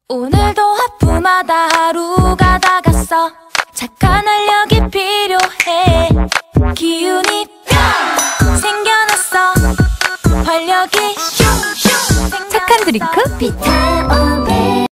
오늘도 하품하다 하루가 다 갔어. 착한 활력이 필요해. 기운이 뿅 생겨났어. 활력이 슝슝. 착한 드링크 비타민